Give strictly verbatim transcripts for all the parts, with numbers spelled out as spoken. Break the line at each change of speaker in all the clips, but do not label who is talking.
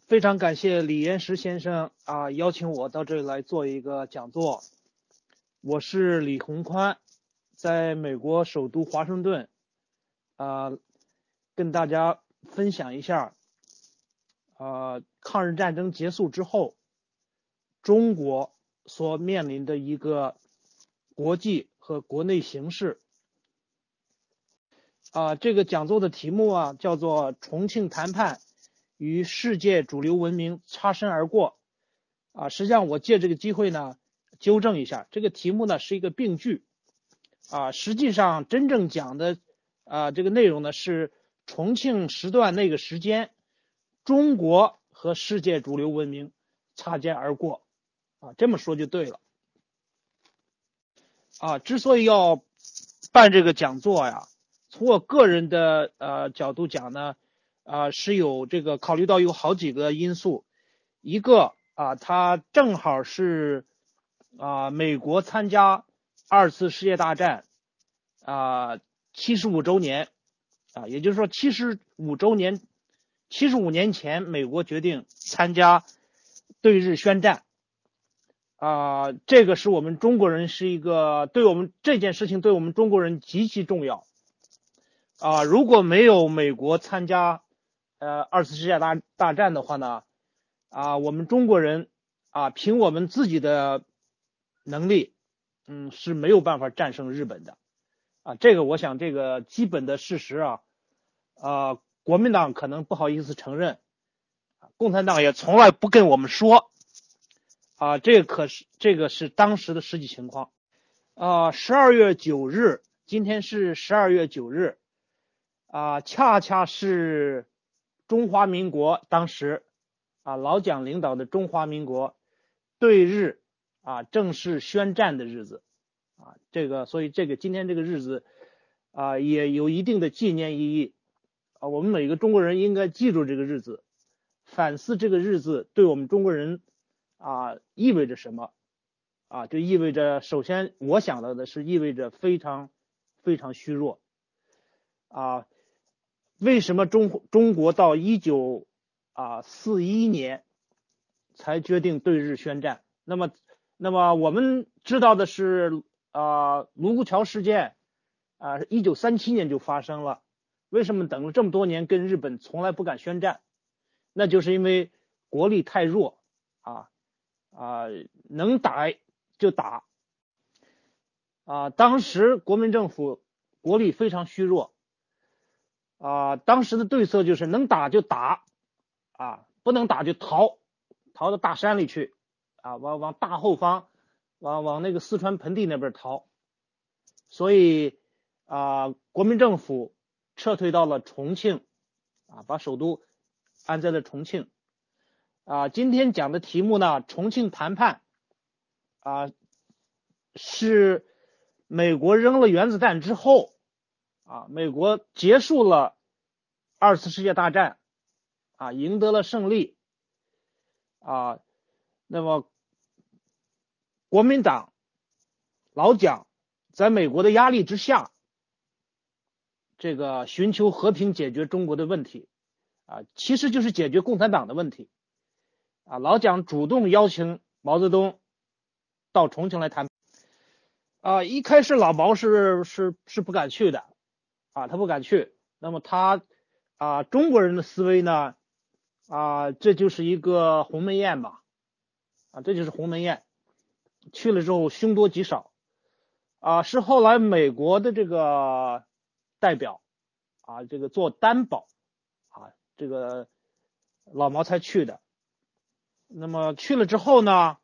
非常感谢李延石先生啊邀请我到这里来做一个讲座。我是李宏宽，在美国首都华盛顿啊跟大家分享一下啊抗日战争结束之后中国所面临的一个国际和国内形势。啊这个讲座的题目啊叫做重庆谈判与世界主流文明擦身而过。啊，实际上我借这个机会呢，纠正一下，这个题目呢是一个病句。啊，实际上真正讲的啊这个内容呢是重庆时段那个时间，中国和世界主流文明擦肩而过。啊，这么说就对了。啊，之所以要办这个讲座呀，从我个人的呃角度讲呢。啊，是有这个考虑到有好几个因素，一个啊，它正好是啊美国参加二次世界大战啊七十五周年啊，也就是说七十五周年，七十五年前美国决定参加对日宣战啊，这个是我们中国人是一个对我们这件事情对我们中国人极其重要啊，如果没有美国参加呃，二次世界大大战的话呢，啊，我们中国人啊，凭我们自己的能力，嗯，是没有办法战胜日本的，啊，这个我想这个基本的事实啊，啊，国民党可能不好意思承认，共产党也从来不跟我们说，啊，这个可是这个是当时的实际情况，啊，十二月九日，今天是十二月九日，啊，恰恰是。中华民国当时啊老蒋领导的中华民国对日啊正式宣战的日子啊，这个所以这个今天这个日子啊也有一定的纪念意义啊，我们每个中国人应该记住这个日子，反思这个日子对我们中国人啊意味着什么啊，就意味着首先我想到的是意味着非常非常虚弱啊。为什么中中国到一九啊四一年才决定对日宣战？那么，那么我们知道的是啊，卢沟桥事件啊，一九三七年就发生了。为什么等了这么多年跟日本从来不敢宣战？那就是因为国力太弱啊啊，能打就打啊。当时国民政府国力非常虚弱。啊，当时的对策就是能打就打，啊，不能打就逃，逃到大山里去，啊，往往大后方，往往那个四川盆地那边逃。所以啊，国民政府撤退到了重庆，啊，把首都安在了重庆。啊，今天讲的题目呢，重庆谈判，啊，是美国扔了原子弹之后。啊，美国结束了二次世界大战，啊，赢得了胜利，啊，那么国民党老蒋在美国的压力之下，这个寻求和平解决中国的问题，啊，其实就是解决共产党的问题，啊，老蒋主动邀请毛泽东到重庆来谈，啊，一开始老毛是是是不敢去的。啊，他不敢去，那么他啊，中国人的思维呢，啊，这就是一个鸿门宴吧，啊，这就是鸿门宴，去了之后凶多吉少，啊，是后来美国的这个代表啊，这个做担保啊，这个老毛才去的。那么去了之后呢，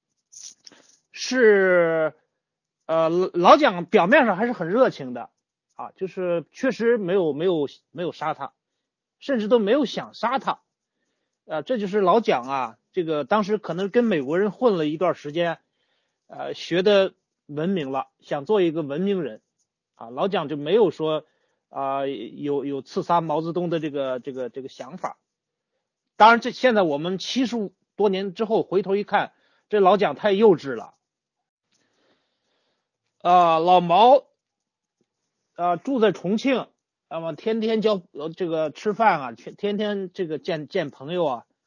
是呃老蒋表面上还是很热情的。啊，就是确实没有没有没有杀他，甚至都没有想杀他，呃，这就是老蒋啊，这个当时可能跟美国人混了一段时间，呃，学的文明了，想做一个文明人，啊，老蒋就没有说啊、呃、有有刺杀毛泽东的这个这个这个想法。当然，这现在我们七十多年之后回头一看，这老蒋太幼稚了，啊、呃，老毛。啊，住在重庆，那么天天交呃这个吃饭啊，天天天这个见见朋友啊，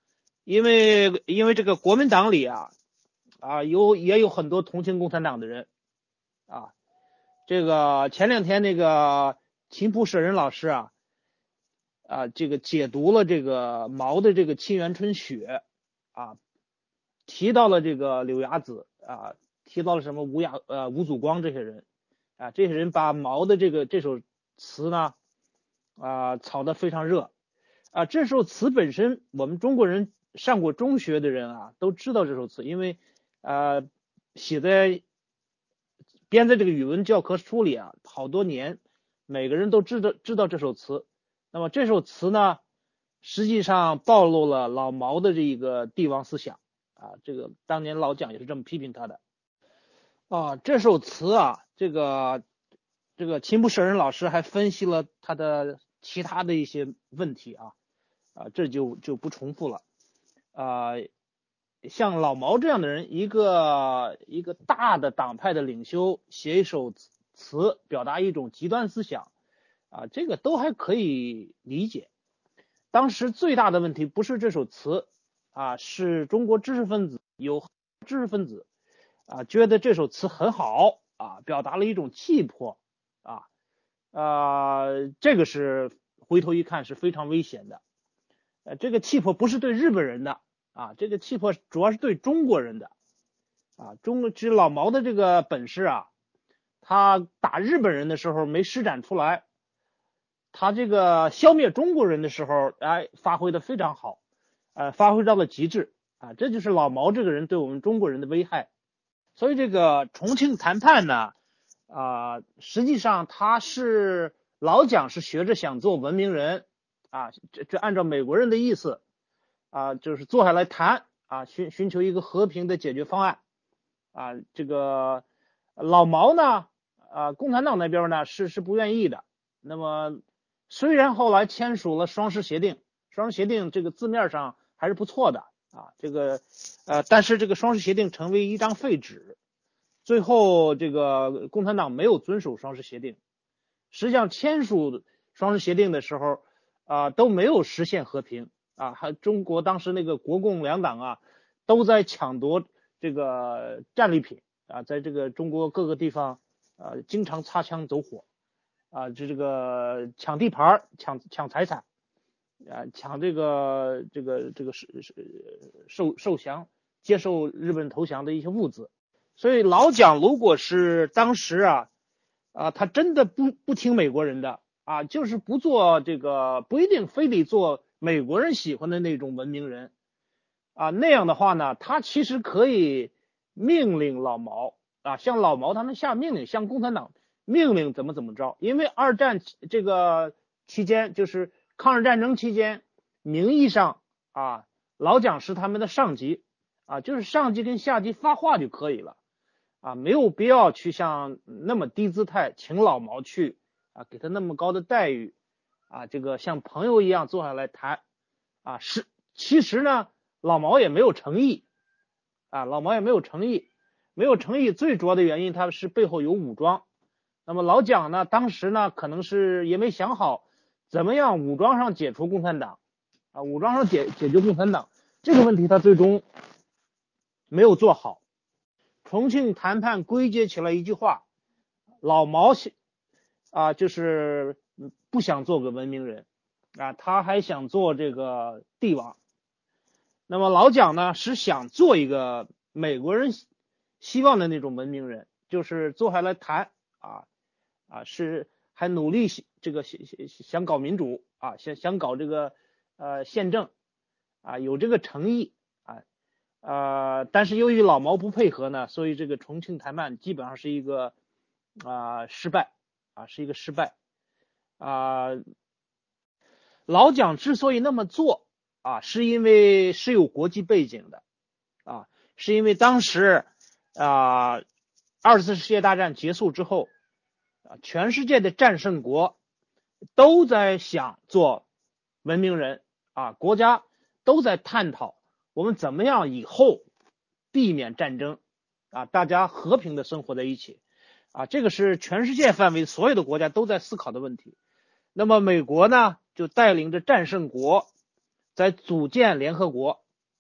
因为因为这个国民党里啊啊有也有很多同情共产党的人啊。这个前两天那个秦浦舍人老师啊啊这个解读了这个毛的这个《沁园春雪》啊，提到了这个柳芽子啊，提到了什么吴雅呃吴祖光这些人啊，这些人把毛的这个这首词呢啊炒得非常热啊。这首词本身我们中国人上过中学的人啊都知道这首词，因为呃写在编在这个语文教科书里啊好多年，每个人都知道知道这首词。那么这首词呢实际上暴露了老毛的这个帝王思想啊，这个当年老蒋也是这么批评他的啊。这首词啊，这个这个秦浦舍人老师还分析了他的其他的一些问题啊啊，这就就不重复了啊。像老毛这样的人，一个一个大的党派的领袖写一首词表达一种极端思想啊，这个都还可以理解。当时最大的问题不是这首词啊，是中国知识分子有知识分子啊觉得这首词很好啊，表达了一种气魄啊啊，这个是回头一看是非常危险的。呃，这个气魄不是对日本人的啊，这个气魄主要是对中国人的啊。中国其实老毛的这个本事啊，他打日本人的时候没施展出来，他这个消灭中国人的时候，哎，发挥的非常好，呃，发挥到了极致啊，这就是老毛这个人对我们中国人的危害。所以这个重庆谈判呢，啊、呃，实际上他是老蒋是学着想做文明人啊，这这按照美国人的意思啊，就是坐下来谈啊，寻寻求一个和平的解决方案啊。这个老毛呢，啊，共产党那边呢是是不愿意的。那么虽然后来签署了双十协定，双十协定这个字面上还是不错的啊，这个呃，但是这个双十协定成为一张废纸，最后这个共产党没有遵守双十协定。实际上签署双十协定的时候啊、呃，都没有实现和平啊，还中国当时那个国共两党啊都在抢夺这个战利品啊，在这个中国各个地方啊经常擦枪走火啊，这这个抢地盘、抢抢财产啊，抢这个这个这个是受受降、接受日本投降的一些物资。所以老蒋如果是当时啊啊，他真的不不听美国人的啊，就是不做这个，不一定非得做美国人喜欢的那种文明人啊，那样的话呢，他其实可以命令老毛啊，向老毛他们下命令，向共产党命令怎么怎么着。因为二战这个期间，就是抗日战争期间，名义上啊，老蒋是他们的上级啊，就是上级跟下级发话就可以了啊，没有必要去像那么低姿态请老毛去啊，给他那么高的待遇啊，这个像朋友一样坐下来谈啊。是其实呢，老毛也没有诚意啊，老毛也没有诚意，没有诚意最主要的原因，他是背后有武装。那么老蒋呢，当时呢，可能是也没想好怎么样武装上解除共产党啊，武装上解解决共产党这个问题，他最终没有做好。重庆谈判归结起来一句话，老毛啊，就是不想做个文明人啊，他还想做这个帝王。那么老蒋呢，是想做一个美国人希望的那种文明人，就是坐下来谈啊啊，是还努力这个想搞民主啊，想想搞这个呃宪政啊，有这个诚意啊。呃，但是由于老毛不配合呢，所以这个重庆谈判基本上是一个啊、呃、失败啊，是一个失败啊、呃。老蒋之所以那么做啊，是因为是有国际背景的啊，是因为当时啊二次世界大战结束之后啊，全世界的战胜国都在想做文明人啊，国家都在探讨我们怎么样以后避免战争啊，大家和平的生活在一起啊，这个是全世界范围所有的国家都在思考的问题。那么美国呢，就带领着战胜国在组建联合国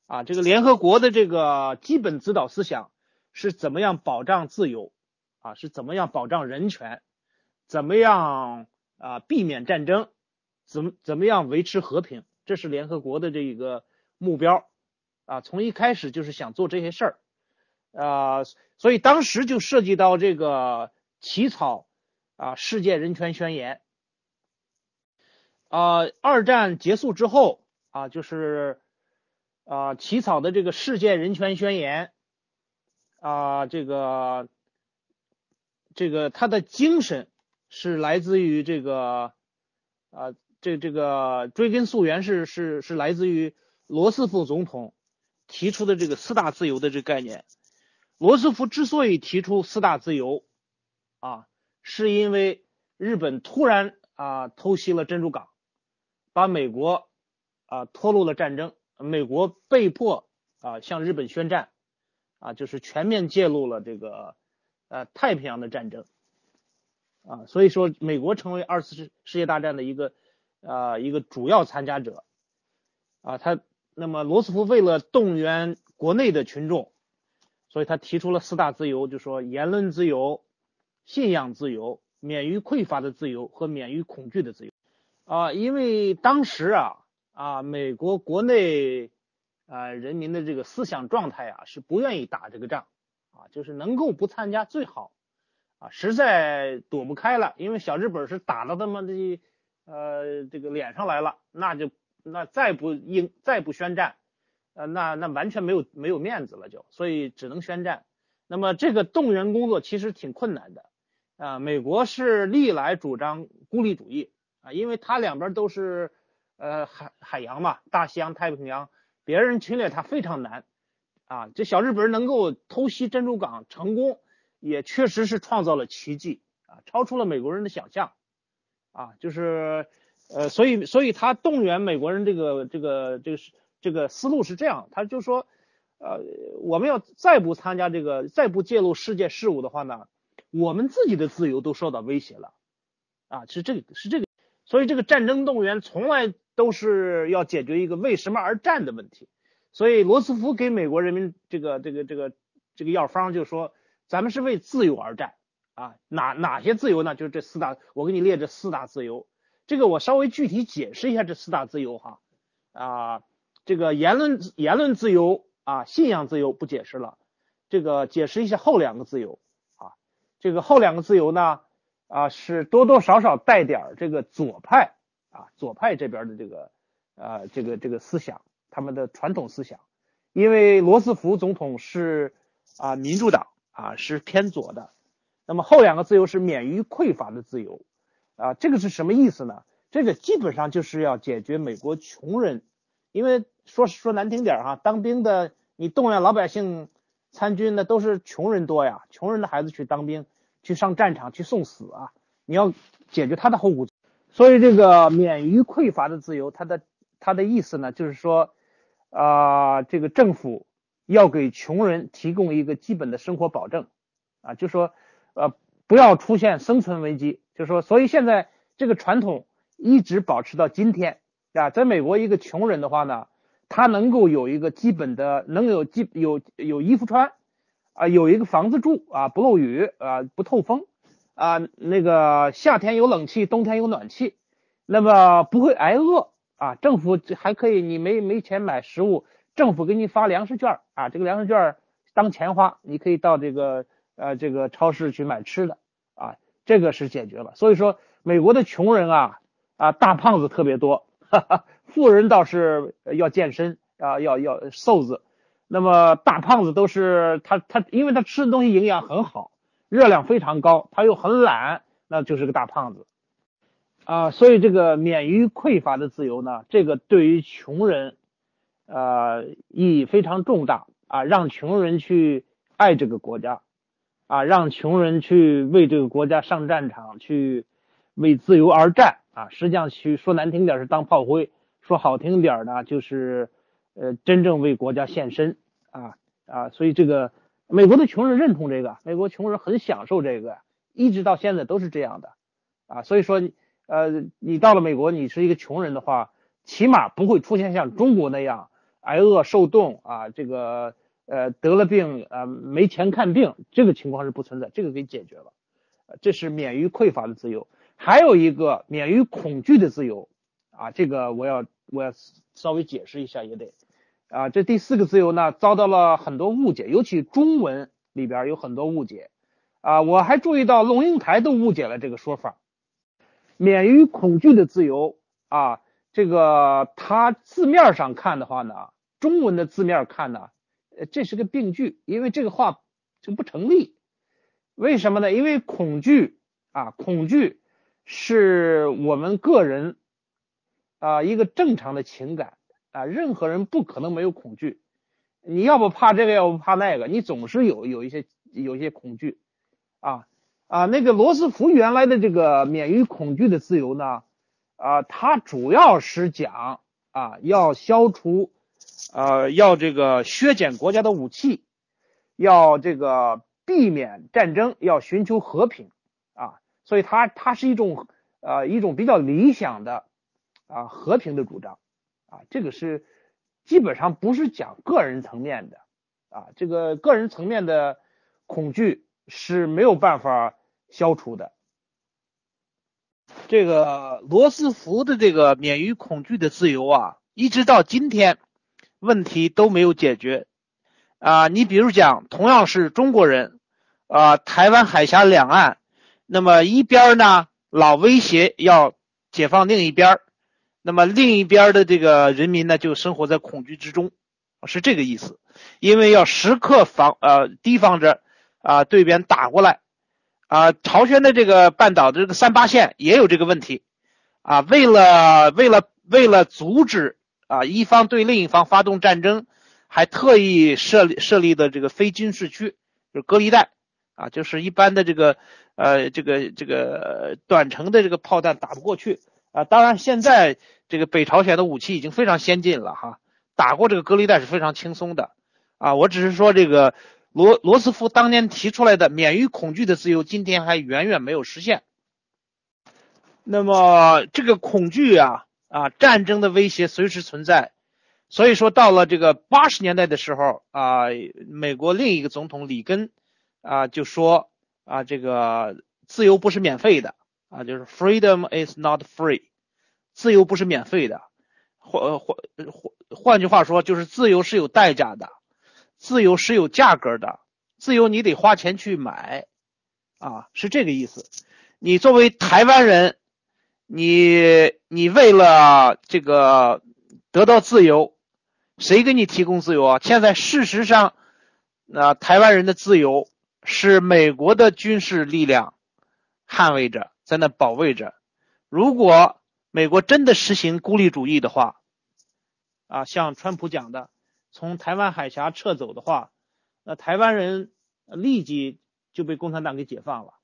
啊，这个联合国的这个基本指导思想是怎么样保障自由啊，是怎么样保障人权，怎么样啊避免战争，怎么怎么样维持和平，这是联合国的这个目标啊，从一开始就是想做这些事儿啊，所以当时就涉及到这个起草啊世界人权宣言啊，二战结束之后啊，就是啊起草的这个世界人权宣言啊，这个这个它的精神是来自于这个啊这这个追根溯源是是是来自于罗斯福总统提出的这个四大自由的这个概念。罗斯福之所以提出四大自由啊，是因为日本突然啊偷袭了珍珠港，把美国啊拖入了战争，美国被迫啊向日本宣战啊，就是全面介入了这个呃太平洋的战争啊，所以说美国成为二次世界大战的一个啊一个主要参加者啊，他那么罗斯福为了动员国内的群众，所以他提出了四大自由，就说言论自由、信仰自由、免于匮乏的自由和免于恐惧的自由啊。因为当时啊啊美国国内啊人民的这个思想状态啊是不愿意打这个仗啊，就是能够不参加最好啊，实在躲不开了，因为小日本是打到他们的呃这个脸上来了，那就那再不应再不宣战。呃，那那完全没有没有面子了就，所以只能宣战。那么这个动员工作其实挺困难的啊。美国是历来主张孤立主义啊，因为它两边都是呃海海洋嘛，大西洋、太平洋，别人侵略它非常难啊。这小日本人能够偷袭珍珠港成功，也确实是创造了奇迹啊，超出了美国人的想象啊。就是呃，所以所以他动员美国人这个这个这个是。这个思路是这样，他就说，呃，我们要再不参加这个，再不介入世界事务的话呢，我们自己的自由都受到威胁了，啊，是这个是这个，所以这个战争动员从来都是要解决一个为什么而战的问题，所以罗斯福给美国人民这个这个这个这个药方就说，咱们是为自由而战啊，哪哪些自由呢？就是这四大，我给你列这四大自由，这个我稍微具体解释一下这四大自由哈，啊。这个言论言论自由啊，信仰自由不解释了，这个解释一下后两个自由啊，这个后两个自由呢啊是多多少少带点这个左派啊左派这边的这个啊这个这个思想，他们的传统思想，因为罗斯福总统是啊民主党啊是偏左的，那么后两个自由是免于匮乏的自由啊，这个是什么意思呢？这个基本上就是要解决美国穷人。因为说说难听点哈，当兵的你动员老百姓参军的都是穷人多呀，穷人的孩子去当兵，去上战场去送死啊，你要解决他的后顾。所以这个免于匮乏的自由，它的它的意思呢，就是说啊、呃，这个政府要给穷人提供一个基本的生活保证啊，就说呃不要出现生存危机，就说所以现在这个传统一直保持到今天。啊，在美国一个穷人的话呢，他能够有一个基本的，能有基有有衣服穿啊，有一个房子住啊，不漏雨啊，不透风啊，那个夏天有冷气，冬天有暖气，那么不会挨饿啊。政府还可以，你没没钱买食物，政府给你发粮食券啊，这个粮食券当钱花，你可以到这个呃这个超市去买吃的啊，这个是解决了。所以说，美国的穷人啊啊大胖子特别多。哈哈，富人倒是要健身啊，要要瘦子，那么大胖子都是他他，因为他吃的东西营养很好，热量非常高，他又很懒，那就是个大胖子啊。所以这个免于匮乏的自由呢，这个对于穷人，呃，意义非常重大啊，让穷人去爱这个国家啊，让穷人去为这个国家上战场，去为自由而战。啊，实际上去说难听点是当炮灰，说好听点呢就是呃真正为国家献身啊啊，所以这个美国的穷人认同这个，美国穷人很享受这个，一直到现在都是这样的啊，所以说呃你到了美国，你是一个穷人的话，起码不会出现像中国那样挨饿受冻啊，这个呃得了病啊没钱看病，这个情况是不存在，这个给解决了，这是免于匮乏的自由。还有一个免于恐惧的自由啊，这个我要我要稍微解释一下也得啊，这第四个自由呢遭到了很多误解，尤其中文里边有很多误解啊，我还注意到龙应台都误解了这个说法。免于恐惧的自由啊，这个它字面上看的话呢，中文的字面看呢，呃，这是个病句，因为这个话就不成立。为什么呢？因为恐惧啊，恐惧是我们个人啊一个正常的情感啊，任何人不可能没有恐惧。你要不怕这个，要不怕那个，你总是有有一些有一些恐惧啊。啊，那个罗斯福原来的这个免于恐惧的自由呢，啊，它主要是讲啊，要消除，呃，要这个削减国家的武器，要这个避免战争，要寻求和平啊，所以它它是一种呃一种比较理想的啊和平的主张啊，这个是基本上不是讲个人层面的啊，这个个人层面的恐惧是没有办法消除的。这个罗斯福的这个免于恐惧的自由啊，一直到今天问题都没有解决啊。你比如讲，同样是中国人啊，台湾海峡两岸，那么一边呢老威胁要解放另一边，那么另一边的这个人民呢就生活在恐惧之中，是这个意思。因为要时刻防呃提防着啊对边打过来。啊，朝鲜的这个半岛的这个三八线也有这个问题啊，为了为了为了阻止啊一方对另一方发动战争，还特意设立设立的这个非军事区，就是隔离带啊，就是一般的这个呃这个这个短程的这个炮弹打不过去啊。当然现在这个北朝鲜的武器已经非常先进了哈，打过这个隔离带是非常轻松的啊。我只是说这个。罗罗斯福当年提出来的免于恐惧的自由，今天还远远没有实现。那么这个恐惧啊啊，战争的威胁随时存在。所以说到了这个八十年代的时候啊，美国另一个总统里根啊就说啊，这个自由不是免费的啊，就是 freedom is not free， 自由不是免费的。换换换句话说，就是自由是有代价的。自由是有价格的，自由你得花钱去买啊，是这个意思。你作为台湾人，你你为了这个得到自由，谁给你提供自由啊？现在事实上啊，台湾人的自由是美国的军事力量捍卫着，在那保卫着。如果美国真的实行孤立主义的话啊，像川普讲的，从台湾海峡撤走的话，那台湾人立即就被共产党给解放了。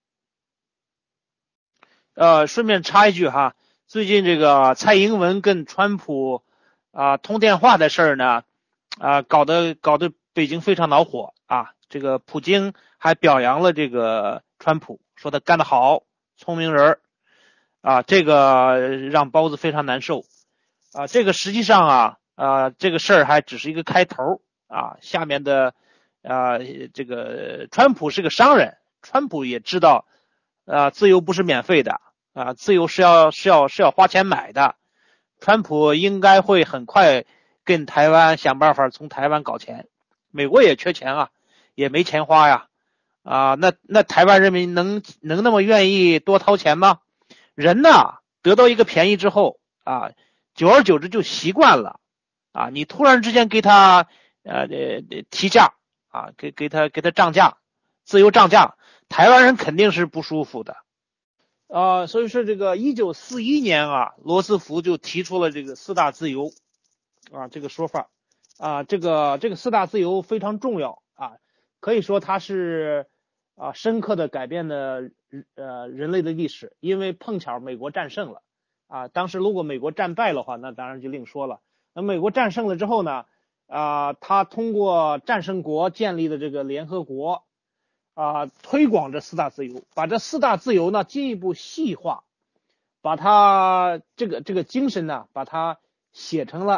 呃，顺便插一句哈，最近这个蔡英文跟川普啊、呃、通电话的事儿呢，啊、呃、搞得搞得北京非常恼火啊。这个普京还表扬了这个川普，说他干得好，聪明人啊，这个让包子非常难受啊。这个实际上啊。啊，这个事儿还只是一个开头啊，下面的啊，这个川普是个商人，川普也知道啊，自由不是免费的啊，自由是要是要是要花钱买的。川普应该会很快跟台湾想办法从台湾搞钱，美国也缺钱啊，也没钱花呀啊，那那台湾人民能能那么愿意多掏钱吗？人呢，得到一个便宜之后啊，久而久之就习惯了。啊，你突然之间给他呃提价啊，给给他给他涨价，自由涨价，台湾人肯定是不舒服的啊。所以说这个一九四一年啊，罗斯福就提出了这个四大自由啊这个说法啊，这个这个四大自由非常重要啊，可以说它是啊深刻的改变了呃人类的历史，因为碰巧美国战胜了啊，当时如果美国战败的话，那当然就另说了。那美国战胜了之后呢，啊、呃，他通过战胜国建立的这个联合国，啊、呃，推广这四大自由，把这四大自由呢进一步细化，把它这个这个精神呢，把它写成了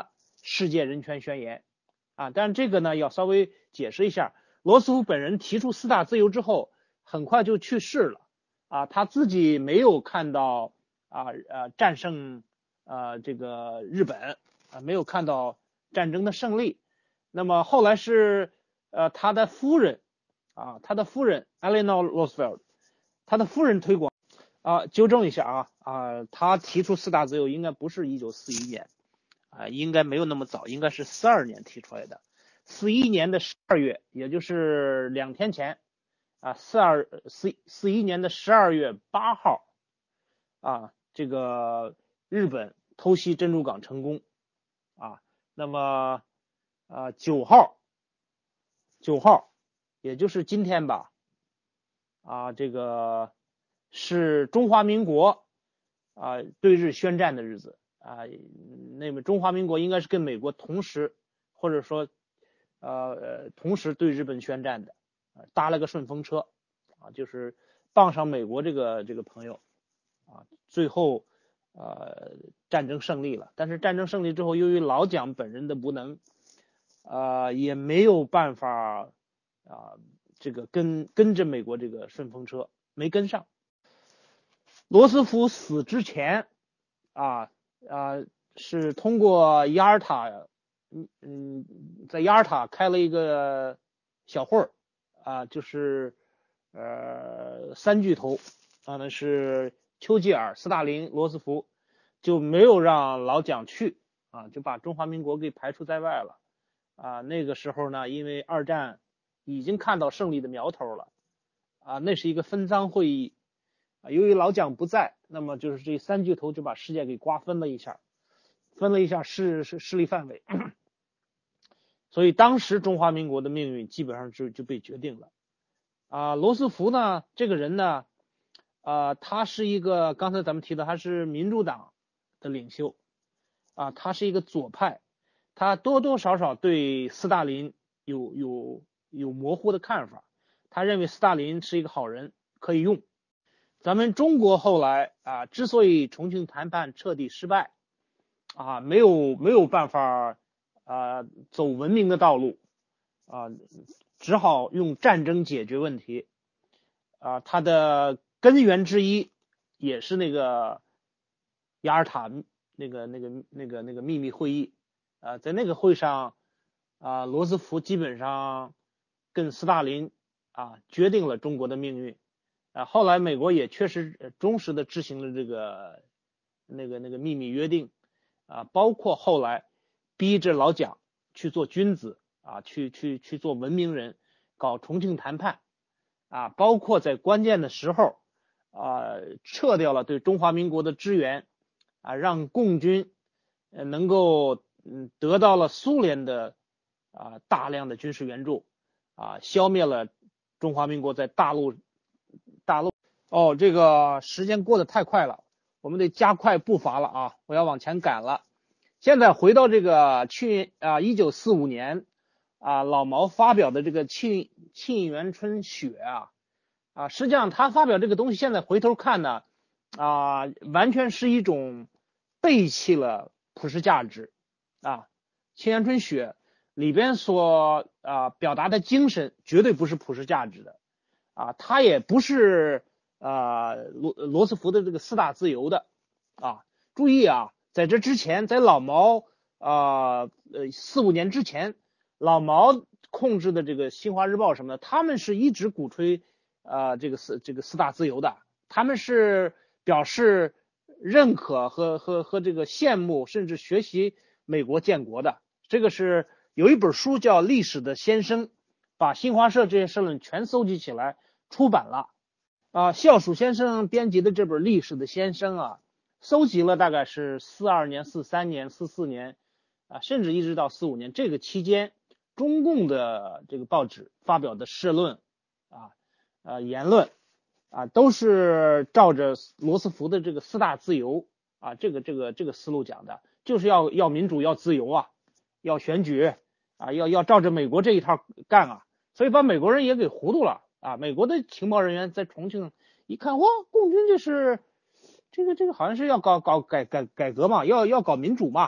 世界人权宣言啊。但是这个呢要稍微解释一下，罗斯福本人提出四大自由之后，很快就去世了啊，他自己没有看到啊呃战胜呃这个日本啊，没有看到战争的胜利。那么后来是呃他的夫人啊，他的夫人 Eleanor Roosevelt， 他的夫人推广啊，纠正一下啊啊，他提出四大自由应该不是一九四一年啊，应该没有那么早，应该是四二年提出来的。四一年的十二月，也就是两天前啊，四二四四一年的十二月八号啊，这个日本偷袭珍珠港成功啊，那么啊九号九号，也就是今天吧啊，这个是中华民国啊对日宣战的日子啊，那么中华民国应该是跟美国同时或者说呃同时对日本宣战的，搭了个顺风车啊，就是傍上美国这个这个朋友啊，最后呃战争胜利了。但是战争胜利之后，由于老蒋本人的无能，呃也没有办法啊，这个跟跟着美国这个顺风车没跟上。罗斯福死之前啊啊是通过雅尔塔，嗯嗯，在雅尔塔开了一个小会儿啊，就是呃三巨头啊，那是丘吉尔、斯大林、罗斯福，就没有让老蒋去啊，就把中华民国给排除在外了啊。那个时候呢，因为二战已经看到胜利的苗头了啊，那是一个分赃会议啊，由于老蒋不在，那么就是这三巨头就把世界给瓜分了一下，分了一下势势势力范围，所以当时中华民国的命运基本上就就被决定了啊。罗斯福呢，这个人呢，啊，他是一个刚才咱们提到他是民主党的领袖啊，他是一个左派，他多多少少对斯大林有有有模糊的看法，他认为斯大林是一个好人，可以用。咱们中国后来啊，之所以重庆谈判彻底失败啊，没有没有办法啊走文明的道路啊，只好用战争解决问题啊，它的根源之一也是那个雅尔塔那个那个那个那个秘密会议啊，在那个会上啊，罗斯福基本上跟斯大林啊决定了中国的命运啊，后来美国也确实忠实的执行了这个那个那个秘密约定啊，包括后来逼着老蒋去做君子啊，去去去做文明人，搞重庆谈判啊，包括在关键的时候啊，撤掉了对中华民国的支援啊，让共军能够嗯得到了苏联的啊大量的军事援助啊，消灭了中华民国在大陆大陆哦，这个时间过得太快了，我们得加快步伐了啊！我要往前赶了。现在回到这个去啊，一九四五年啊，老毛发表的这个沁沁园春雪啊啊，实际上他发表这个东西，现在回头看呢啊，完全是一种背弃了普世价值啊。沁园春雪里边所啊表达的精神，绝对不是普世价值的啊，它也不是啊罗罗斯福的这个四大自由的啊。注意啊，在这之前，在老毛啊呃四五年之前，老毛控制的这个新华日报什么的，他们是一直鼓吹啊这个四这个四大自由的，他们是表示认可和和和这个羡慕，甚至学习美国建国的。这个是有一本书叫《历史的先声》，把新华社这些社论全搜集起来出版了啊。校鼠先生编辑的这本《历史的先声》啊，搜集了大概是四二年、四三年、四四年啊，甚至一直到四五年这个期间，中共的这个报纸发表的社论啊、呃言论啊，都是照着罗斯福的这个四大自由啊，这个这个这个思路讲的，就是要要民主、要自由啊，要选举啊，要要照着美国这一套干啊，所以把美国人也给糊涂了啊。美国的情报人员在重庆一看，哇，共军这是这个这个好像是要搞搞改改改革嘛，要要搞民主嘛，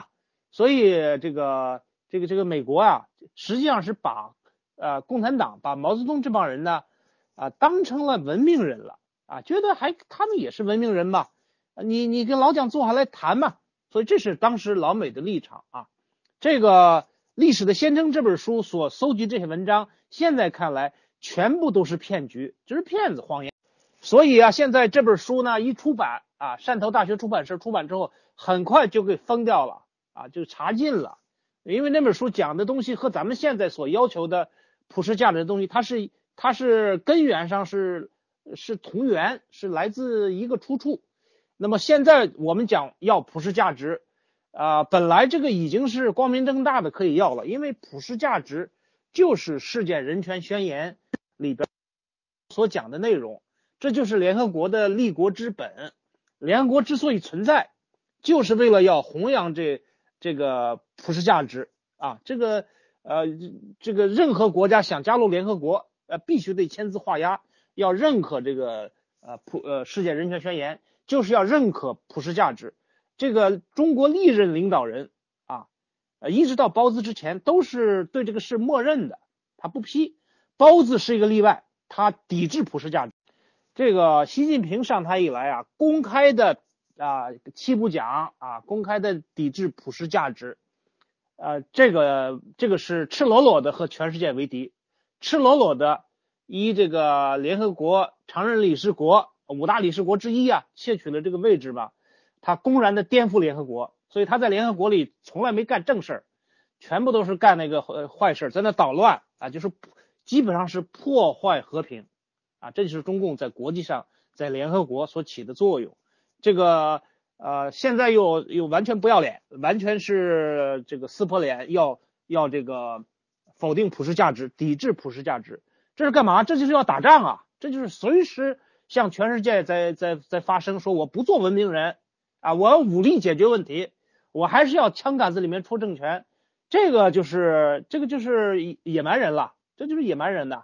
所以这个这个这个美国啊，实际上是把呃共产党把毛泽东这帮人呢啊当成了文明人了啊，觉得还他们也是文明人嘛，你你跟老蒋坐下来谈嘛，所以这是当时老美的立场啊。这个历史的先锋这本书所搜集这些文章，现在看来全部都是骗局，就是骗子谎言。所以啊，现在这本书呢一出版啊，汕头大学出版社出版之后，很快就给封掉了啊，就查禁了。因为那本书讲的东西和咱们现在所要求的普世价值的东西，它是它是根源上是是同源，是来自一个出处。那么现在我们讲要普世价值啊、呃，本来这个已经是光明正大的可以要了，因为普世价值就是世界人权宣言里边所讲的内容，这就是联合国的立国之本。联合国之所以存在，就是为了要弘扬这这个普世价值啊。这个呃这个任何国家想加入联合国，呃必须得签字画押，要认可这个呃普呃世界人权宣言，就是要认可普世价值。这个中国历任领导人啊，呃一直到包子之前都是对这个事默认的，他不批。包子是一个例外，他抵制普世价值。这个习近平上台以来啊，公开的啊七不讲啊，公开的抵制普世价值，呃，这个这个是赤裸裸的和全世界为敌，赤裸裸的以这个联合国常任理事国五大理事国之一啊，窃取了这个位置吧，他公然的颠覆联合国，所以他在联合国里从来没干正事儿，全部都是干那个坏事，在那捣乱啊，就是基本上是破坏和平。啊，这就是中共在国际上在联合国所起的作用。这个呃，现在又又完全不要脸，完全是这个撕破脸，要要这个否定普世价值，抵制普世价值，这是干嘛？这就是要打仗啊！这就是随时向全世界在在在发声，说我不做文明人啊，我要武力解决问题，我还是要枪杆子里面出政权。这个就是这个就是野蛮人了，这就是野蛮人的。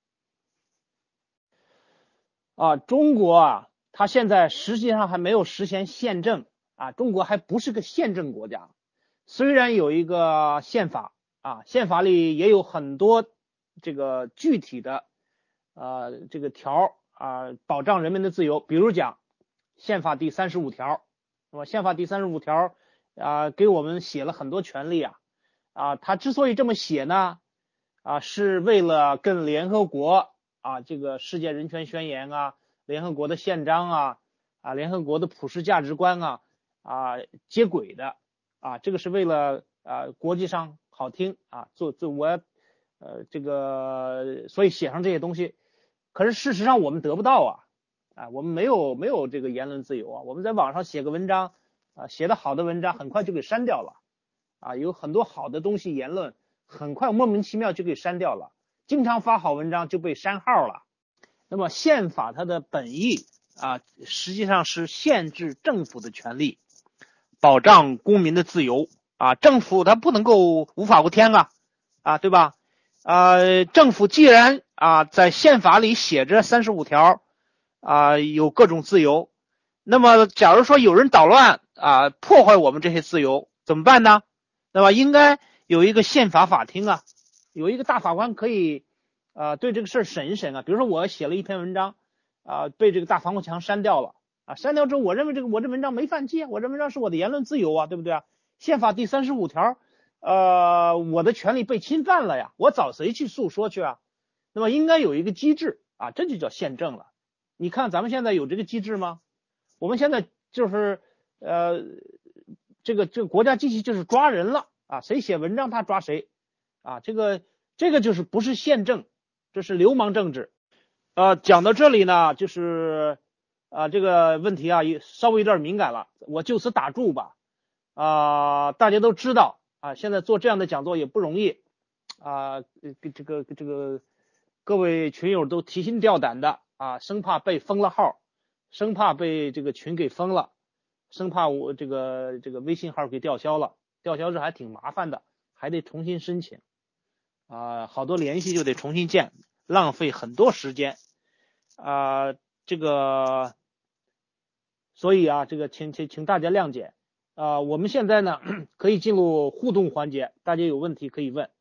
啊，中国啊，它现在实际上还没有实现宪政啊，中国还不是个宪政国家。虽然有一个宪法啊，宪法里也有很多这个具体的呃这个条啊，保障人民的自由。比如讲宪法第三十五条，那么宪法第三十五条啊，给我们写了很多权利啊啊，它之所以这么写呢啊，是为了跟联合国啊，这个世界人权宣言啊，联合国的宪章啊，啊，联合国的普世价值观啊，啊，接轨的啊，这个是为了啊国际上好听啊，做做我呃这个，所以写上这些东西。可是事实上我们得不到啊，啊，我们没有没有这个言论自由啊，我们在网上写个文章啊，写的好的文章很快就给删掉了啊，有很多好的东西言论很快莫名其妙就给删掉了。经常发好文章就被删号了。那么宪法它的本意啊，实际上是限制政府的权利，保障公民的自由啊。政府它不能够无法无天啊，啊，对吧？呃，政府既然啊在宪法里写着三十五条啊有各种自由，那么假如说有人捣乱啊，破坏我们这些自由怎么办呢？那么应该有一个宪法法庭啊。有一个大法官可以呃对这个事儿审一审啊，比如说我写了一篇文章啊、呃，被这个大防火墙删掉了啊，删掉之后我认为这个我这文章没犯忌，我这文章是我的言论自由啊，对不对啊？宪法第三十五条呃我的权利被侵犯了呀，我找谁去诉说去啊？那么应该有一个机制啊，这就叫宪政了。你看咱们现在有这个机制吗？我们现在就是呃这个这个国家机器就是抓人了啊，谁写文章他抓谁。啊，这个这个就是不是宪政，这是流氓政治。呃，讲到这里呢，就是啊这个问题啊稍微有点敏感了，我就此打住吧。啊、呃，大家都知道啊，现在做这样的讲座也不容易啊、呃，这个这个各位群友都提心吊胆的啊，生怕被封了号，生怕被这个群给封了，生怕我这个这个微信号给吊销了，吊销这还挺麻烦的，还得重新申请。啊、呃，好多联系就得重新建，浪费很多时间啊、呃，这个，所以啊，这个请请请大家谅解啊、我们现在呢可以进入互动环节，大家有问题可以问。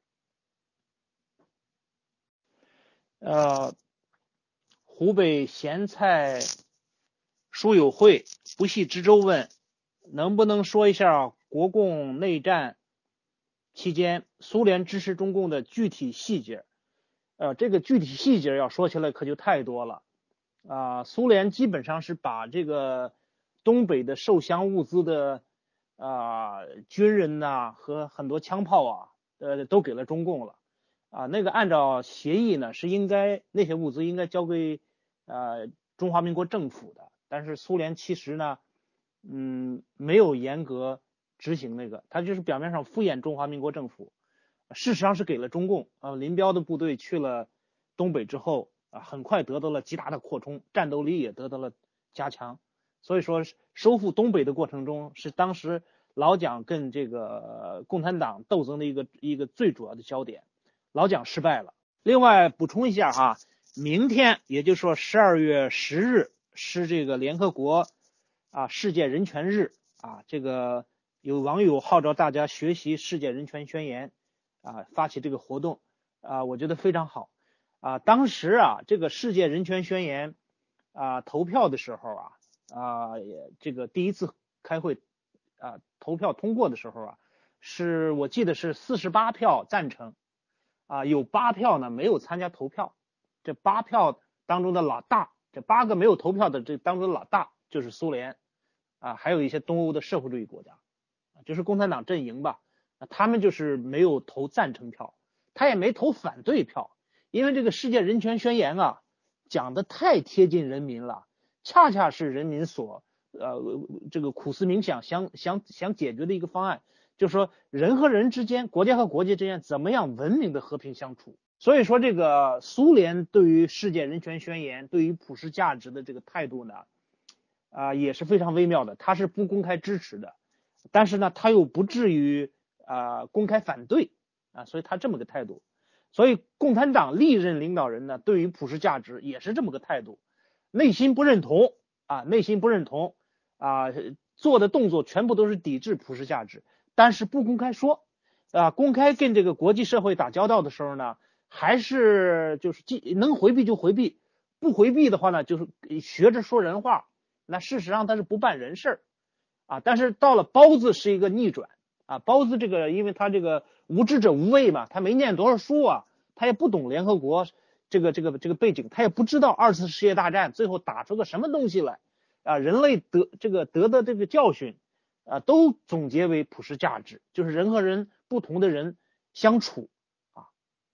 呃，湖北咸菜书友会不系之舟问，能不能说一下国共内战期间苏联支持中共的具体细节？呃，这个具体细节要说起来可就太多了啊、呃。苏联基本上是把这个东北的受降物资的啊、呃、军人呐、啊、和很多枪炮啊，呃，都给了中共了啊。那个按照协议呢，是应该那些物资应该交给呃中华民国政府的，但是苏联其实呢，嗯，没有严格执行那个，他就是表面上敷衍中华民国政府。事实上是给了中共啊，林彪的部队去了东北之后啊，很快得到了极大的扩充，战斗力也得到了加强。所以说，收复东北的过程中，是当时老蒋跟这个共产党斗争的一个一个最主要的焦点。老蒋失败了。另外补充一下哈，明天也就是说十二月十日是这个联合国啊世界人权日啊，这个有网友号召大家学习世界人权宣言。啊，发起这个活动啊，我觉得非常好啊。当时啊，这个世界人权宣言啊投票的时候啊啊，这个第一次开会啊投票通过的时候啊，是我记得是四十八票赞成啊，有八票呢没有参加投票。这八票当中的老大，这八个没有投票的这当中的老大就是苏联啊，还有一些东欧的社会主义国家，就是共产党阵营吧。他们就是没有投赞成票，他也没投反对票，因为这个世界人权宣言啊讲的太贴近人民了，恰恰是人民所呃这个苦思冥想想想想解决的一个方案，就是说人和人之间，国家和国家之间怎么样文明的和平相处。所以说这个苏联对于世界人权宣言对于普世价值的这个态度呢啊、呃、也是非常微妙的，他是不公开支持的，但是呢他又不至于啊、呃，公开反对啊，所以他这么个态度。所以共产党历任领导人呢，对于普世价值也是这么个态度，内心不认同啊，内心不认同啊，做的动作全部都是抵制普世价值，但是不公开说啊，公开跟这个国际社会打交道的时候呢，还是就是能回避就回避，不回避的话呢，就是学着说人话，那事实上他是不办人事啊。但是到了包子是一个逆转。啊，包子这个，因为他这个无知者无畏嘛，他没念多少书啊，他也不懂联合国这个这个这个背景，他也不知道二次世界大战最后打出个什么东西来啊，人类得这个得的这个教训啊，都总结为普世价值，就是人和人不同的人相处啊。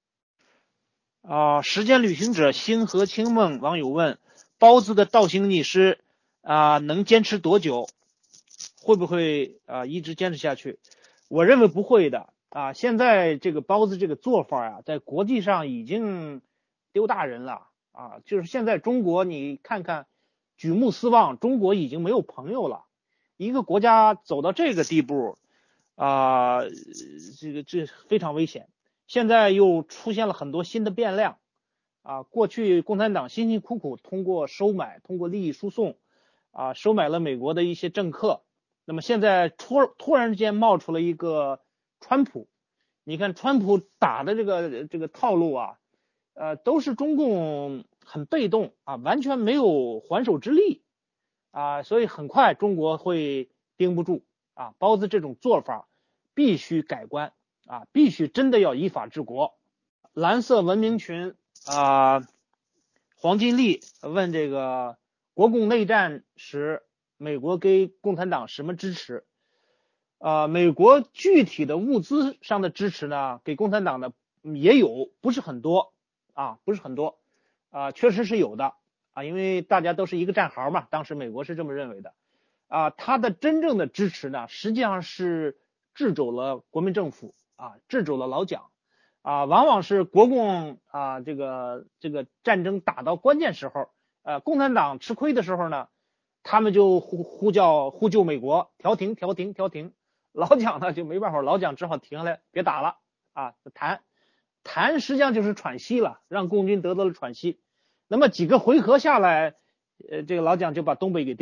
啊，时间旅行者星河清梦网友问，包子的倒行逆施啊，能坚持多久？会不会啊一直坚持下去？我认为不会的啊！现在这个包子这个做法啊，在国际上已经丢大人了啊！就是现在中国，你看看，举目四望，中国已经没有朋友了。一个国家走到这个地步啊，这个这非常危险。现在又出现了很多新的变量啊！过去共产党辛辛苦苦通过收买，通过利益输送啊，收买了美国的一些政客。那么现在突突然之间冒出了一个川普，你看川普打的这个这个套路啊，呃，都是中共很被动啊，完全没有还手之力啊，所以很快中国会盯不住啊。包子这种做法必须改观啊，必须真的要依法治国。蓝色文明群啊，黄金丽问这个国共内战时，美国给共产党什么支持？啊、呃，美国具体的物资上的支持呢，给共产党的也有，不是很多啊，不是很多啊、呃，确实是有的啊，因为大家都是一个战壕嘛，当时美国是这么认为的啊。他的真正的支持呢，实际上是制肘了国民政府啊，制肘了老蒋啊，往往是国共啊这个这个战争打到关键时候，呃，共产党吃亏的时候呢。他们就呼呼叫呼救美国，调停调停调停，老蒋呢就没办法，老蒋只好停下来，别打了啊，谈谈实际上就是喘息了，让共军得到了喘息。那么几个回合下来，呃，这个老蒋就把东北给丢了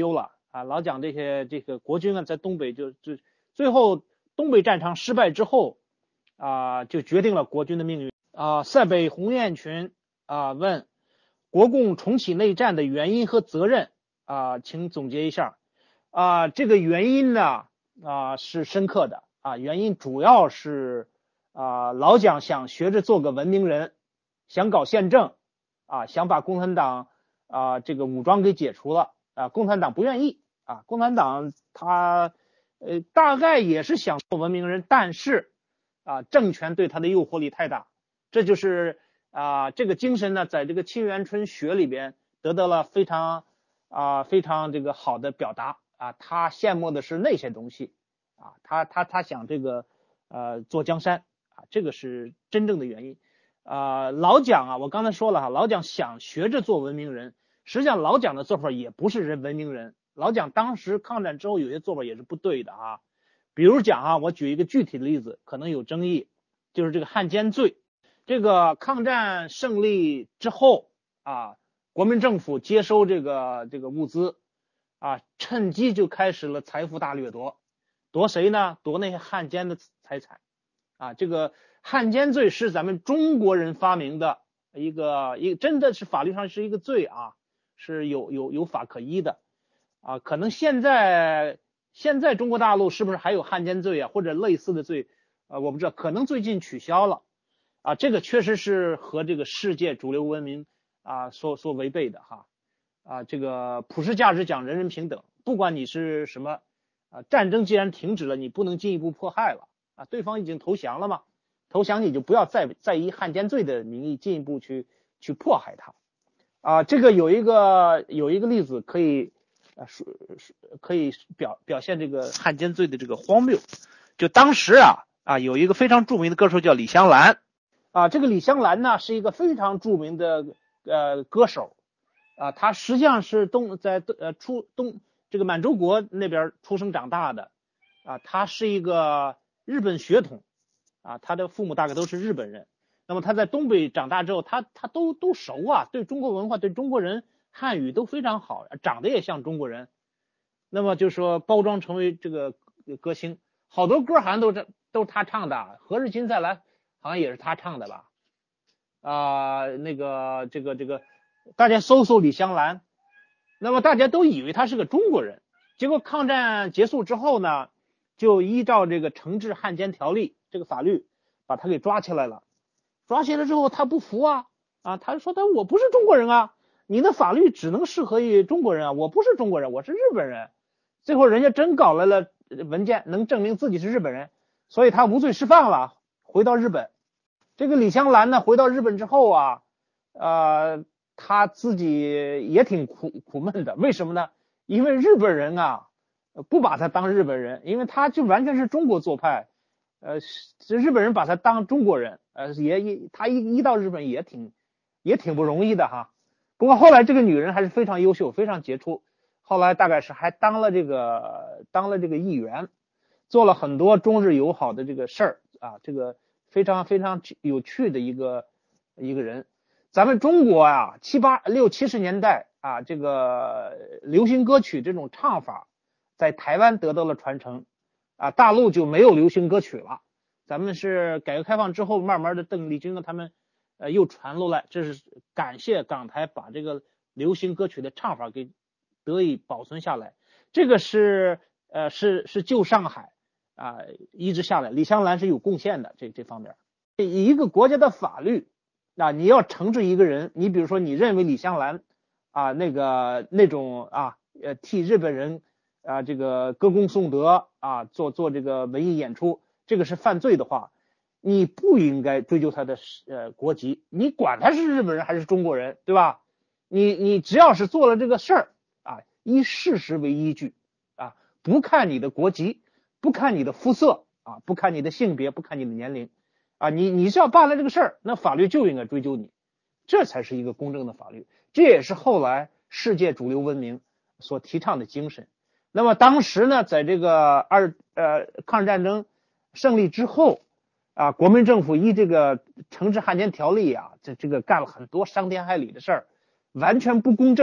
啊，老蒋这些这个国军啊，在东北就就最后东北战场失败之后啊，就决定了国军的命运啊。塞北红雁群啊问国共重启内战的原因和责任啊，请总结一下啊。这个原因呢啊是深刻的啊，原因主要是啊老蒋想学着做个文明人，想搞宪政啊，想把共产党啊这个武装给解除了啊，共产党不愿意啊，共产党他呃大概也是想做文明人，但是啊政权对他的诱惑力太大，这就是啊这个精神呢，在这个沁园春学里边得到了非常啊非常这个好的表达啊，他羡慕的是那些东西啊，他他他想这个呃做江山啊，这个是真正的原因。啊，老蒋啊，我刚才说了哈，老蒋想学着做文明人，实际上老蒋的做法也不是人文明人。老蒋当时抗战之后有些做法也是不对的啊，比如讲啊，我举一个具体的例子，可能有争议，就是这个汉奸罪。这个抗战胜利之后啊，国民政府接收这个这个物资啊，趁机就开始了财富大掠夺，夺谁呢？夺那些汉奸的财产啊，这个。汉奸罪是咱们中国人发明的一个一真的是法律上是一个罪啊，是有有有法可依的啊。可能现在现在中国大陆是不是还有汉奸罪啊，或者类似的罪啊？我不知道，可能最近取消了啊。这个确实是和这个世界主流文明啊所所违背的哈啊。这个普世价值讲人人平等，不管你是什么啊，战争既然停止了，你不能进一步迫害了啊，对方已经投降了嘛。投降你就不要再再以汉奸罪的名义进一步去去迫害他啊。这个有一个有一个例子可以啊说可以表表现这个汉奸罪的这个荒谬。就当时啊啊有一个非常著名的歌手叫李香兰啊，这个李香兰呢是一个非常著名的呃歌手啊，他实际上是东在呃出东这个满洲国那边出生长大的啊，他是一个日本血统。啊，他的父母大概都是日本人，那么他在东北长大之后，他他都都熟啊，对中国文化、对中国人汉语都非常好，长得也像中国人。那么就说包装成为这个歌星，好多歌好像都是都是他唱的，何日君再来好像也是他唱的吧？啊、呃，那个这个这个，大家搜搜李香兰，那么大家都以为他是个中国人，结果抗战结束之后呢，就依照这个惩治汉奸条例。这个法律把他给抓起来了，抓起来之后他不服啊啊，他说他我不是中国人啊，你的法律只能适合于中国人啊，我不是中国人，我是日本人。最后人家真搞来了文件，能证明自己是日本人，所以他无罪释放了，回到日本。这个李香兰呢，回到日本之后啊，呃，他自己也挺苦苦闷的，为什么呢？因为日本人啊不把他当日本人，因为他就完全是中国做派。呃，日本人把他当中国人，呃，也也他一一到日本也挺也挺不容易的哈。不过后来这个女人还是非常优秀，非常杰出。后来大概是还当了这个当了这个议员，做了很多中日友好的这个事儿啊，这个非常非常有趣的一个一个人。咱们中国啊，七八六七十年代啊，这个流行歌曲这种唱法在台湾得到了传承。啊，大陆就没有流行歌曲了。咱们是改革开放之后，慢慢的邓丽君呢他们呃又传入来，这是感谢港台把这个流行歌曲的唱法给得以保存下来。这个是呃是是旧上海啊一直下来，李香兰是有贡献的这这方面。一个国家的法律啊，你要惩治一个人，你比如说你认为李香兰啊那个那种啊呃替日本人。啊，这个歌功颂德啊，做做这个文艺演出，这个是犯罪的话，你不应该追究他的呃国籍，你管他是日本人还是中国人，对吧？你你只要是做了这个事儿啊，以事实为依据啊，不看你的国籍，不看你的肤色啊，不看你的性别，不看你的年龄啊，你你只要办了这个事儿，那法律就应该追究你，这才是一个公正的法律，这也是后来世界主流文明所提倡的精神。那么当时呢，在这个二呃抗日战争胜利之后啊，国民政府依这个惩治汉奸条例啊，这这个干了很多伤天害理的事儿，完全不公正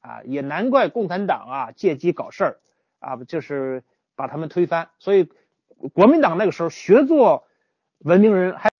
啊，也难怪共产党啊借机搞事儿啊，就是把他们推翻。所以国民党那个时候学做文明人还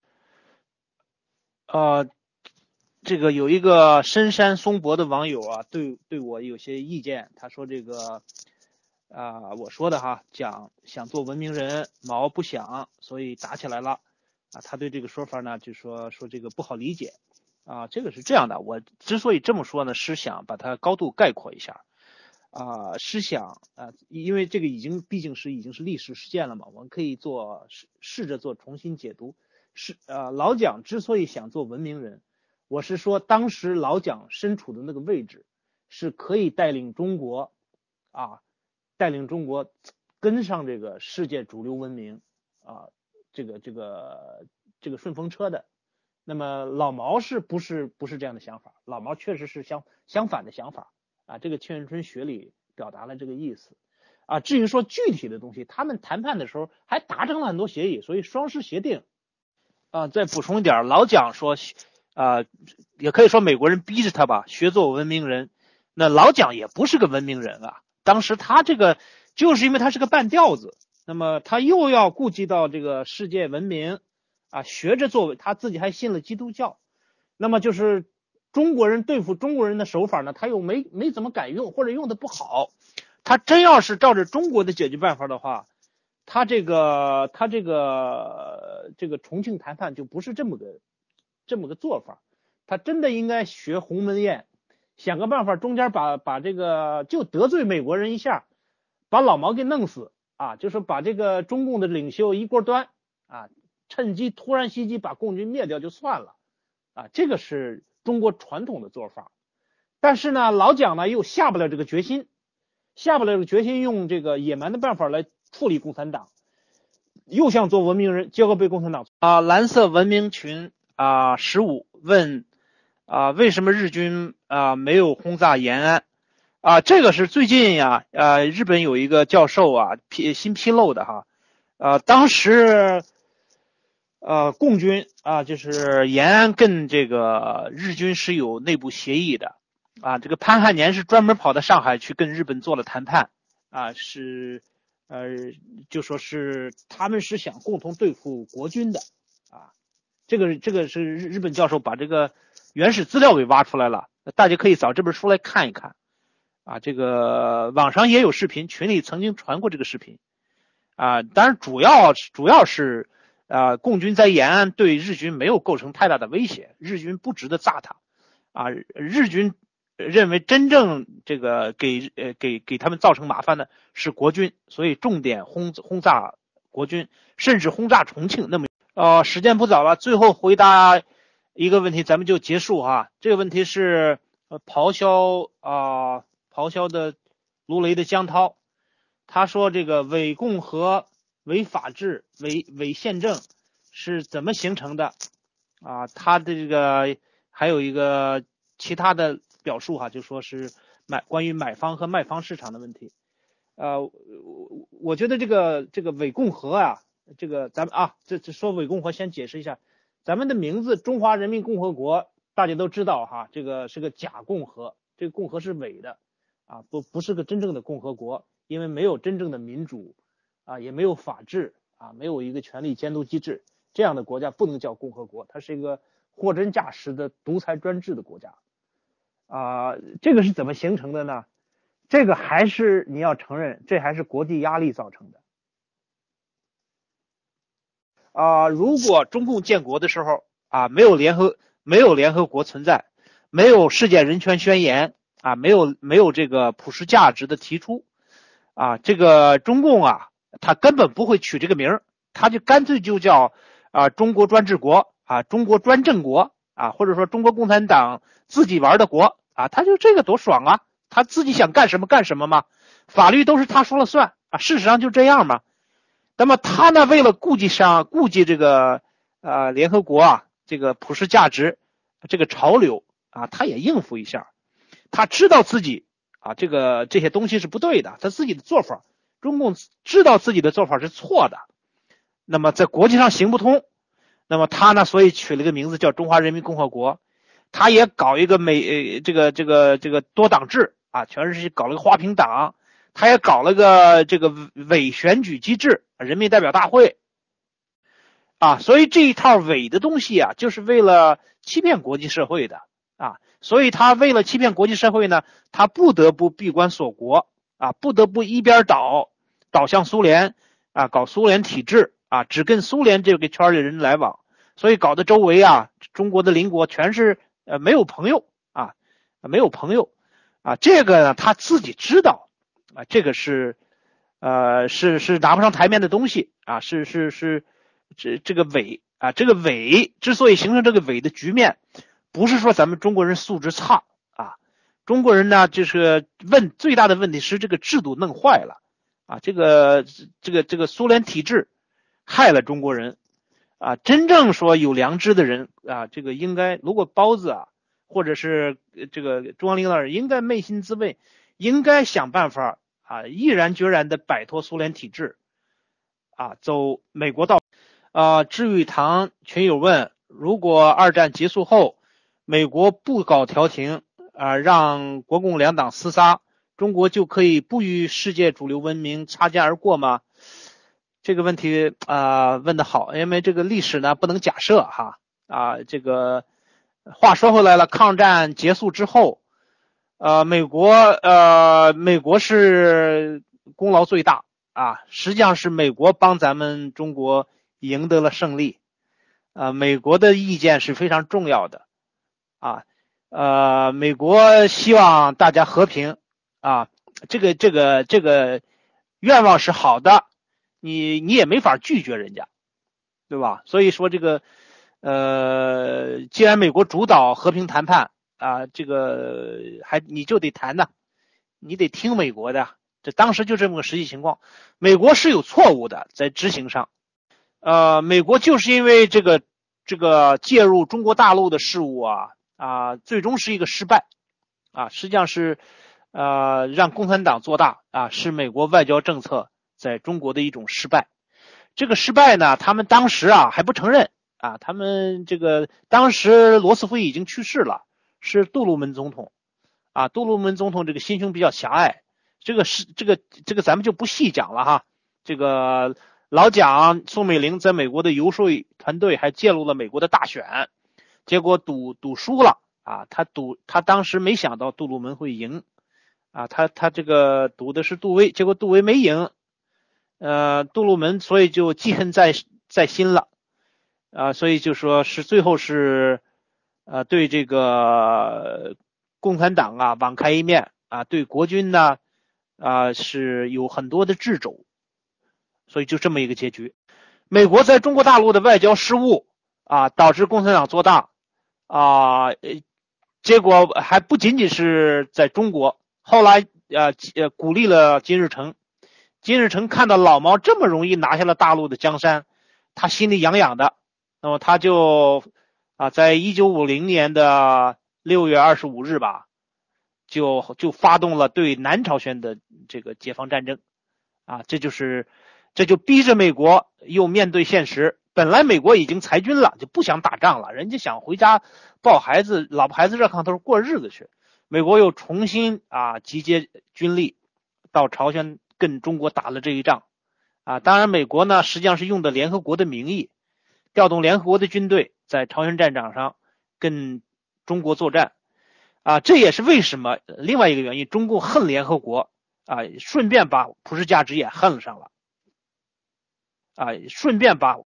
呃。这个有一个深山松柏的网友啊，对对我有些意见。他说这个啊、呃，我说的哈，讲想做文明人，毛不想，所以打起来了啊。他对这个说法呢，就说说这个不好理解啊。这个是这样的，我之所以这么说呢，是想把它高度概括一下啊。是想啊，因为这个已经毕竟是已经是历史事件了嘛，我们可以做试试着做重新解读。是呃，老蒋之所以想做文明人。我是说，当时老蒋身处的那个位置，是可以带领中国，啊，带领中国跟上这个世界主流文明，啊，这个这个这个顺风车的。那么老毛是不是不是这样的想法？老毛确实是相相反的想法，啊，这个《沁园春·雪》里表达了这个意思，啊，至于说具体的东西，他们谈判的时候还达成了很多协议，所以双十协定，啊，再补充一点，老蒋说。啊、呃，也可以说美国人逼着他吧，学做文明人。那老蒋也不是个文明人啊，当时他这个就是因为他是个半吊子，那么他又要顾及到这个世界文明啊，学着作为，他自己还信了基督教，那么就是中国人对付中国人的手法呢，他又没没怎么敢用，或者用的不好。他真要是照着中国的解决办法的话，他这个他这个这个重庆谈判就不是这么个。这么个做法，他真的应该学鸿门宴，想个办法，中间把把这个就得罪美国人一下，把老毛给弄死啊，就是把这个中共的领袖一锅端啊，趁机突然袭击，把共军灭掉就算了啊，这个是中国传统的做法。但是呢，老蒋呢又下不了这个决心，下不了这个决心，用这个野蛮的办法来处理共产党，又想做文明人，结果被共产党啊，蓝色文明群。啊，十五问啊，为什么日军啊没有轰炸延安？啊，这个是最近呀，呃，日本有一个教授啊披新披露的哈，呃，当时呃共军啊就是延安跟这个日军是有内部协议的啊，这个潘汉年是专门跑到上海去跟日本做了谈判啊，是呃就说是他们是想共同对付国军的啊。这个这个是日本教授把这个原始资料给挖出来了，大家可以找这本书来看一看啊。这个网上也有视频，群里曾经传过这个视频啊。当然主要主要是啊，共军在延安对日军没有构成太大的威胁，日军不值得炸他啊。日军认为真正这个给呃给给他们造成麻烦的是国军，所以重点轰轰炸国军，甚至轰炸重庆。那么呃，时间不早了，最后回答一个问题，咱们就结束哈。这个问题是呃咆哮啊、呃、咆哮的卢雷的江涛，他说这个伪共和、伪法治、伪伪宪政是怎么形成的啊？他的这个还有一个其他的表述哈，就说是买关于买方和卖方市场的问题。呃，我觉得这个这个伪共和啊。这个咱们啊，这这说伪共和，先解释一下，咱们的名字中华人民共和国，大家都知道哈，这个是个假共和，这个共和是伪的啊，不不是个真正的共和国，因为没有真正的民主啊，也没有法治啊，没有一个权力监督机制，这样的国家不能叫共和国，它是一个货真价实的独裁专制的国家啊。这个是怎么形成的呢？这个还是你要承认，这还是国际压力造成的。啊、呃，如果中共建国的时候啊，没有联合没有联合国存在，没有世界人权宣言啊，没有没有这个普世价值的提出啊，这个中共啊，他根本不会取这个名儿，他就干脆就叫啊中国专制国啊，中国专政国啊，或者说中国共产党自己玩的国啊，他就这个多爽啊，他自己想干什么干什么嘛，法律都是他说了算啊，事实上就这样嘛。那么他呢，为了顾及上顾及这个呃联合国啊这个普世价值这个潮流啊，他也应付一下。他知道自己啊这个这些东西是不对的，他自己的做法，中共知道自己的做法是错的，那么在国际上行不通，那么他呢，所以取了个名字叫中华人民共和国。他也搞一个美呃这个这个这个多党制啊，全是搞了个花瓶党，他也搞了个这个伪选举机制，人民代表大会啊，所以这一套伪的东西啊，就是为了欺骗国际社会的啊，所以他为了欺骗国际社会呢，他不得不闭关锁国啊，不得不一边倒倒向苏联啊，搞苏联体制啊，只跟苏联这个圈里人来往，所以搞得周围啊，中国的邻国全是呃没有朋友啊，没有朋友啊，这个呢他自己知道啊，这个是呃是是拿不上台面的东西啊，是是是这这个伪啊，这个伪之所以形成这个伪的局面，不是说咱们中国人素质差啊，中国人呢就是问最大的问题是这个制度弄坏了啊，这个这个这个苏联体制害了中国人啊，真正说有良知的人啊，这个应该如果包子啊，或者是这个中央领导人应该扪心自问，应该想办法啊，毅然决然的摆脱苏联体制啊，走美国道。啊，志玉堂群友问，如果二战结束后，美国不搞调停啊，让国共两党厮杀，中国就可以不与世界主流文明擦肩而过吗？这个问题啊、呃、问得好，因为这个历史呢不能假设哈啊，这个话说回来了，抗战结束之后，呃，美国呃美国是功劳最大啊，实际上是美国帮咱们中国赢得了胜利，啊、呃，美国的意见是非常重要的啊，呃，美国希望大家和平啊，这个这个这个愿望是好的，你你也没法拒绝人家，对吧？所以说这个呃，既然美国主导和平谈判啊，这个还你就得谈的，你得听美国的，这当时就这么个实际情况，美国是有错误的在执行上。呃，美国就是因为这个这个介入中国大陆的事务啊啊，最终是一个失败啊，实际上是呃让共产党做大啊，是美国外交政策在中国的一种失败。这个失败呢，他们当时啊还不承认啊，他们这个当时罗斯福已经去世了，是杜鲁门总统啊，杜鲁门总统这个心胸比较狭隘，这个是这个这个咱们就不细讲了哈，这个。老蒋宋美龄在美国的游说团队还介入了美国的大选，结果赌赌输了啊！他赌他当时没想到杜鲁门会赢啊，他他这个赌的是杜威，结果杜威没赢，呃，杜鲁门所以就记恨在在心了啊，所以就说是最后是呃对这个共产党啊网开一面啊，对国军呢啊是有很多的掣肘。所以就这么一个结局，美国在中国大陆的外交失误啊，导致共产党做大啊，结果还不仅仅是在中国，后来呃呃鼓励了金日成，金日成看到老毛这么容易拿下了大陆的江山，他心里痒痒的，那么他就啊在一九五零年的六月二十五日吧，就就发动了对南朝鲜的这个解放战争啊，这就是。这就逼着美国又面对现实，本来美国已经裁军了，就不想打仗了，人家想回家抱孩子，老婆孩子热炕头过日子去。美国又重新啊集结军力到朝鲜跟中国打了这一仗啊。当然，美国呢实际上是用的联合国的名义，调动联合国的军队在朝鲜战场上跟中国作战啊。这也是为什么另外一个原因，中共恨联合国啊，顺便把普世价值也恨上了。啊，顺便把